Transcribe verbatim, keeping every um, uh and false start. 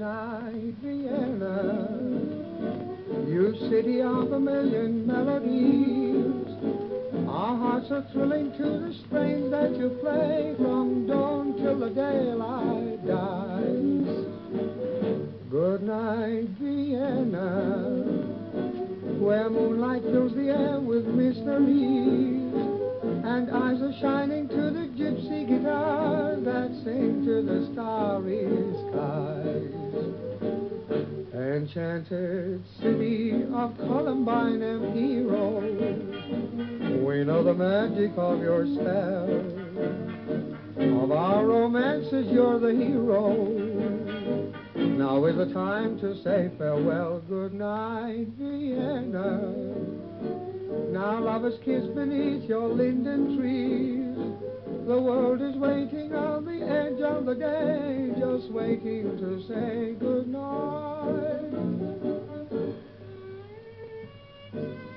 Goodnight Vienna, you city of a million melodies. Our hearts are thrilling to the strains that you play from dawn till the daylight dies. Goodnight Vienna, where moonlight fills the air with mysteries, and eyes are shining to the gypsy guitar that sing to the starry skies. Enchanted city of Columbine and heroes, we know the magic of your spell. Of our romances you're the hero. Now is the time to say farewell. Good night, Vienna. Now lovers kiss beneath your linden trees. The world is waiting on the edge of the day, just waiting to say good night.